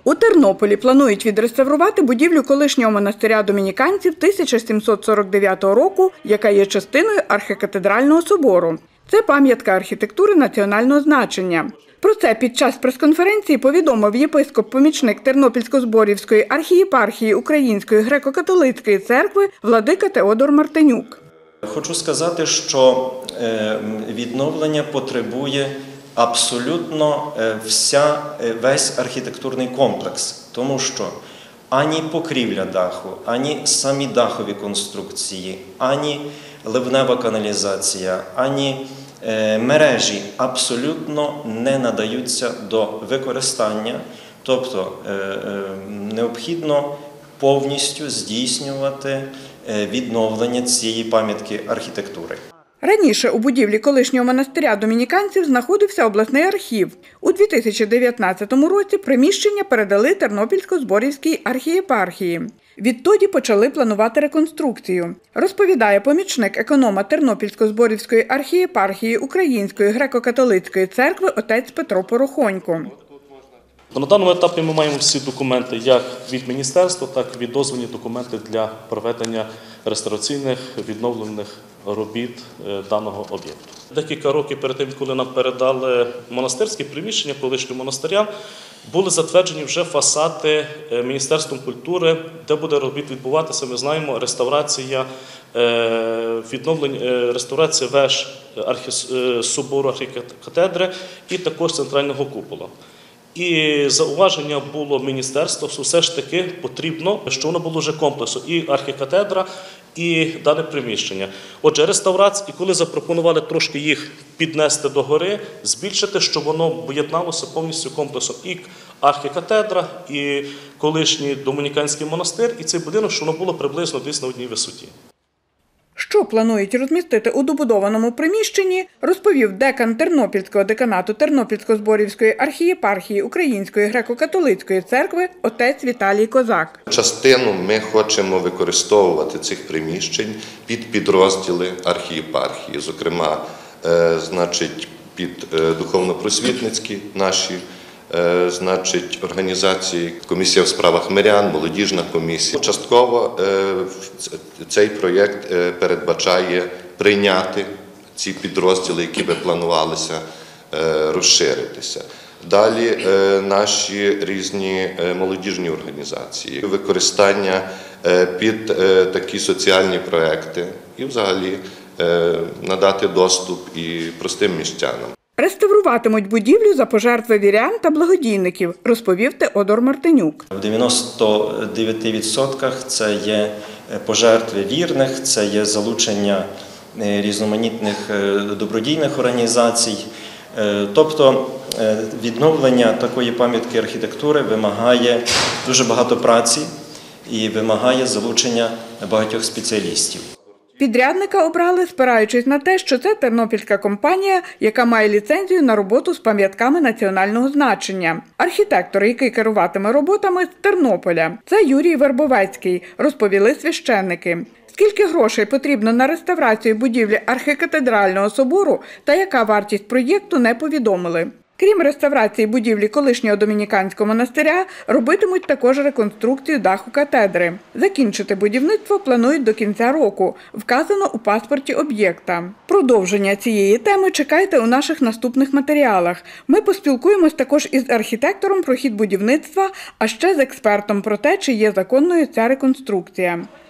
У Тернополі планують відреставрувати будівлю колишнього монастиря домініканців 1749 року, яка є частиною архікатедрального собору. Це пам'ятка архітектури національного значення. Про це під час прес-конференції повідомив єпископ-помічник Тернопільсько-Зборівської архієпархії Української греко-католицької церкви владика Теодор Мартинюк. Хочу сказати, що відновлення потребує абсолютно весь архітектурний комплекс, тому що ані покрівля даху, ані самі дахові конструкції, ані ливнева каналізація, ані мережі абсолютно не надаються до використання, тобто необхідно повністю здійснювати відновлення цієї пам'ятки архітектури. Раніше у будівлі колишнього монастиря домініканців знаходився обласний архів. У 2019 році приміщення передали Тернопільсько-Зборівській архієпархії. Відтоді почали планувати реконструкцію, розповідає помічник економа Тернопільсько-Зборівської архієпархії Української греко-католицької церкви отець Петро Порохонько. На даному етапі ми маємо всі документи як від міністерства, так і відозвані документи для проведення реставраційних відновлених робіт даного об'єкту. Декілька років перед тим, коли нам передали монастирські приміщення колишнього монастиря, були затверджені вже фасади Міністерством культури, де буде робіт відбуватися, ми знаємо, реставрація веж собору архікатедри і також центрального купола. І зауваження було міністерства, що все ж таки потрібно, що воно було вже комплексу, і архікатедра, і дане приміщення. Отже, реставрація, і коли запропонували трошки їх піднести догори, збільшити, щоб воно об'єдналося повністю комплексом і архікатедра, і колишній домініканський монастир, і цей будинок, що воно було приблизно десь на одній висоті. Що планують розмістити у добудованому приміщенні, розповів декан Тернопільського деканату Тернопільсько-Зборівської архієпархії Української греко-католицької церкви отець Віталій Козак. Частину ми хочемо використовувати цих приміщень під підрозділи архієпархії, зокрема, під духовно-просвітницькі наші організації, комісія в справах мирян, молодіжна комісія. Частково цей проєкт передбачає прийняти ці підрозділи, які би планувалися розширитися. Далі наші різні молодіжні організації, використання під такі соціальні проекти і взагалі надати доступ і простим містянам. Реставруватимуть будівлю за пожертви вірян та благодійників, розповів Теодор Мартинюк. В 99% це є пожертви вірних, це є залучення різноманітних добродійних організацій. Тобто відновлення такої пам'ятки архітектури вимагає дуже багато праці і вимагає залучення багатьох спеціалістів. Підрядника обрали, спираючись на те, що це тернопільська компанія, яка має ліцензію на роботу з пам'ятками національного значення. Архітектор, який керуватиме роботами, з Тернополя. Це Юрій Вербовецький, розповіли священники. Скільки грошей потрібно на реставрацію будівлі архікатедрального собору та яка вартість проєкту, не повідомили. Крім реставрації будівлі колишнього домініканського монастиря, робитимуть також реконструкцію даху катедри. Закінчити будівництво планують до кінця року, вказано у паспорті об'єкта. Продовження цієї теми чекайте у наших наступних матеріалах. Ми поспілкуємось також із архітектором про хід будівництва, а ще з експертом про те, чи є законною ця реконструкція.